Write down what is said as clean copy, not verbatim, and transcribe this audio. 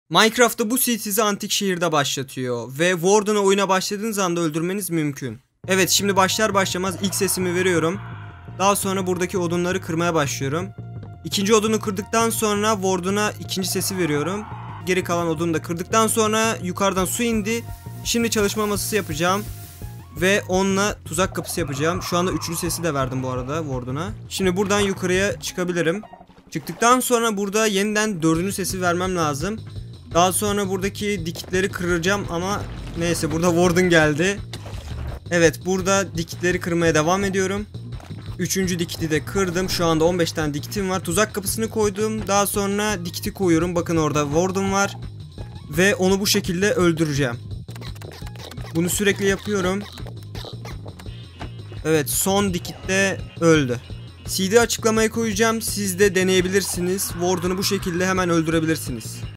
Minecraft'ta bu seed sizi antik şehirde başlatıyor ve Warden'ı oyuna başladığınız anda öldürmeniz mümkün. Evet, şimdi başlar başlamaz ilk sesimi veriyorum. Daha sonra buradaki odunları kırmaya başlıyorum. İkinci odunu kırdıktan sonra Warden'a ikinci sesi veriyorum. Geri kalan odunu da kırdıktan sonra yukarıdan su indi. Şimdi çalışma masası yapacağım. Ve onunla tuzak kapısı yapacağım. Şu anda üçüncü sesi de verdim bu arada Warden'a. Şimdi buradan yukarıya çıkabilirim. Çıktıktan sonra burada yeniden dördüncü sesi vermem lazım. Daha sonra buradaki dikitleri kıracağım ama neyse, burada Warden geldi. Evet, burada dikitleri kırmaya devam ediyorum. Üçüncü dikiti de kırdım. Şu anda 15 tane dikitim var. Tuzak kapısını koydum. Daha sonra dikiti koyuyorum. Bakın orada Warden var. Ve onu bu şekilde öldüreceğim. Bunu sürekli yapıyorum. Evet, son dikitte öldü. CD açıklamaya koyacağım. Siz de deneyebilirsiniz. Warden'ı bu şekilde hemen öldürebilirsiniz.